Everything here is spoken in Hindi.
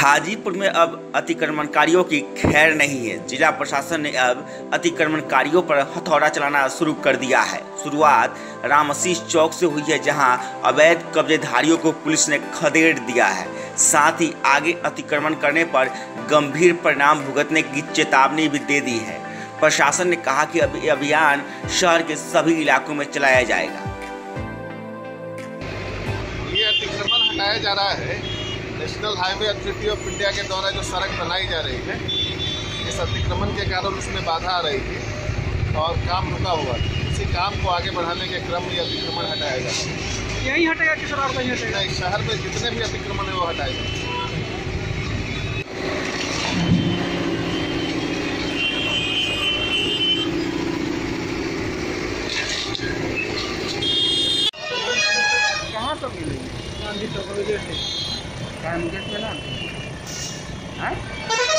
हाजीपुर में अब अतिक्रमणकारियों की खैर नहीं है। जिला प्रशासन ने अब अतिक्रमणकारियों पर हथौड़ा चलाना शुरू कर दिया है। शुरुआत रामसीस चौक से हुई है, जहां अवैध कब्जेधारियों को पुलिस ने खदेड़ दिया है। साथ ही आगे अतिक्रमण करने पर गंभीर परिणाम भुगतने की चेतावनी भी दे दी है। प्रशासन ने कहा कि अब अभियान शहर के सभी इलाकों में चलाया जाएगा। ये अतिक्रमण हटाया जा रहा है। National Highway Authority of India के द्वारा जो सड़क बनाई जा रही है, इस अतिक्रमण के कारण उसमें बाधा आ रही थी और काम रुका हुआ था। इसी काम को आगे बढ़ाने के क्रम में अतिक्रमण हटाया जा रहा है। यही हटेगा कि सर और कहीं हटेगा? नहीं, शहर में जितने भी अतिक्रमण है वो हटाए जाएंगे। कहाँ सब मिलेंगे? गांधी चौक में ना है?